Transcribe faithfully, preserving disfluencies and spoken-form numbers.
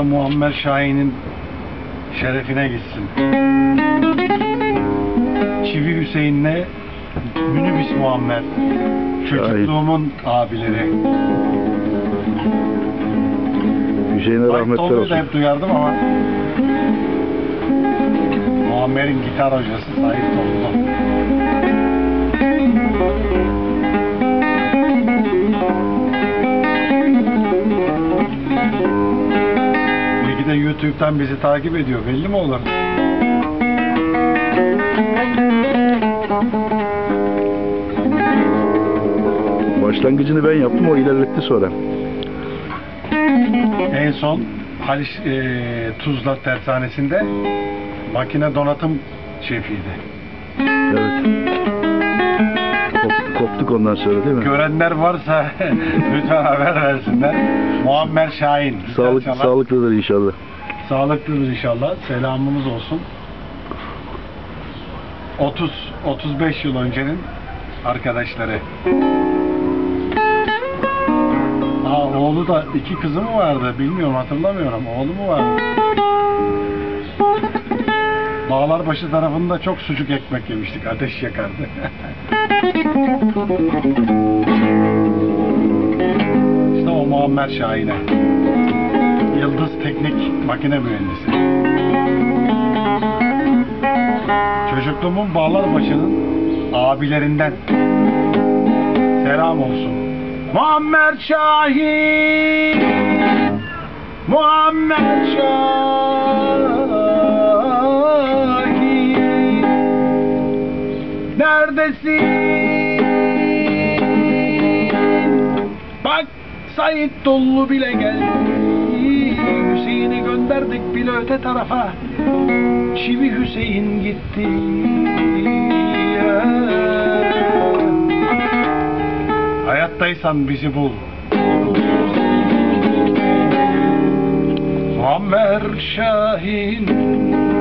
da Muammer Şahin'in şerefine gitsin. Çivi Hüseyin'le Minibüs Muammer. Çocukluğumun abileri. Hüseyin'e rahmetler Tollu'yu da olsun. hep duyardım ama Muammer'in gitar hocası Sait Tollu. Belki de YouTube'dan bizi takip ediyor. Belli mi olur? Başlangıcını ben yaptım, o ilerletti sonra. En son Haliç e, Tuzla Tersanesi'nde makine donatım şefiydi. Evet. Kop- koptuk ondan sonra, değil mi? Görenler varsa lütfen haber versinler. Muammer Şahin. Sağlık, çalar. sağlıklıdır inşallah. Sağlıklıdır inşallah. Selamımız olsun. otuz otuz beş yıl öncenin arkadaşları. Aa, oğlu da iki kızı mı vardı? Bilmiyorum, hatırlamıyorum. Oğlu mu vardı? Bağlarbaşı tarafında çok sucuk ekmek yemiştik. Ateş yakardı. İşte o Muammer Şahin'e. Yıldız Teknik Makine Mühendisi. Çocukluğumun Bağlarbaşı'nın abilerinden. Selam olsun. Muammer Şahin, Muammer Şahin, neredesin? Bak Sait Tollu bile geldi. Hüseyin'i gönderdik bile öte tarafa. Çivi Hüseyin gitti. Hayattaysan bizi bul. Muammer Şahin.